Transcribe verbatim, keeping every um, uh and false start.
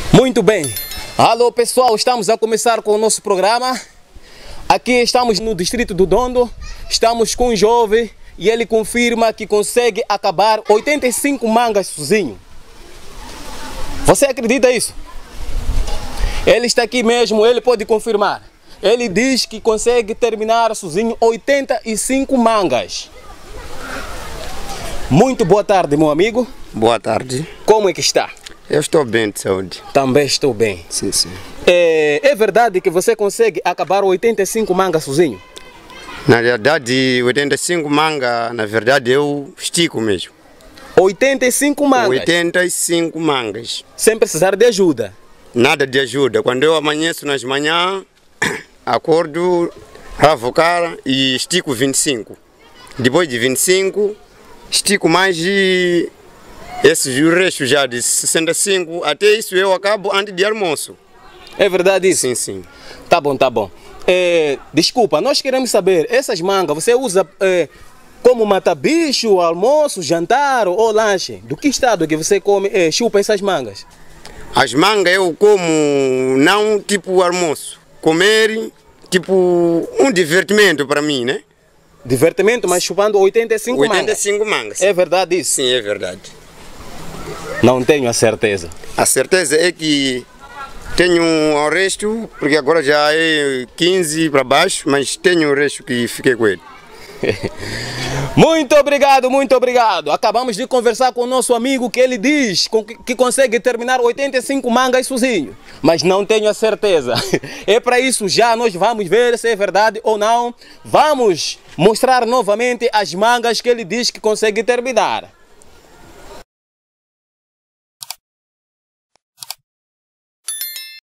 Muito bem. Alô pessoal, estamos a começar com o nosso programa. Aqui estamos no distrito do Dondo. Estamos com um jovem e ele confirma que consegue acabar oitenta e cinco mangas sozinho. Você acredita isso? Ele está aqui mesmo, ele pode confirmar. Ele diz que consegue terminar sozinho oitenta e cinco mangas. Muito boa tarde, meu amigo. Boa tarde. Como é que está? Eu estou bem de saúde. Também estou bem. Sim, sim. É, é verdade que você consegue acabar oitenta e cinco mangas sozinho? Na verdade, oitenta e cinco mangas, na verdade, eu estico mesmo. oitenta e cinco mangas? oitenta e cinco mangas. Sem precisar de ajuda? Nada de ajuda. Quando eu amanheço nas manhãs, acordo, ravo o cara e estico vinte e cinco. Depois de vinte e cinco, estico mais de esses restos já de sessenta e cinco. Até isso eu acabo antes de almoço. É verdade isso? Sim, sim. Tá bom, tá bom. É, desculpa, nós queremos saber, essas mangas você usa é, como mata-bicho, almoço, jantar ou lanche? Do que estado que você come, é, chupa essas mangas? As mangas eu como não tipo almoço. Comer tipo um divertimento para mim, né? Divertimento, mas chupando oitenta e cinco mangas? oitenta e cinco mangas. É verdade isso? Sim, é verdade. Não tenho a certeza. A certeza é que tenho o resto, porque agora já é quinze para baixo, mas tenho o resto que fiquei com ele. Muito obrigado, muito obrigado. Acabamos de conversar com o nosso amigo que ele diz que consegue terminar oitenta e cinco mangas sozinho, mas não tenho a certeza. É para isso já nós vamos ver se é verdade ou não. Vamos mostrar novamente as mangas que ele diz que consegue terminar.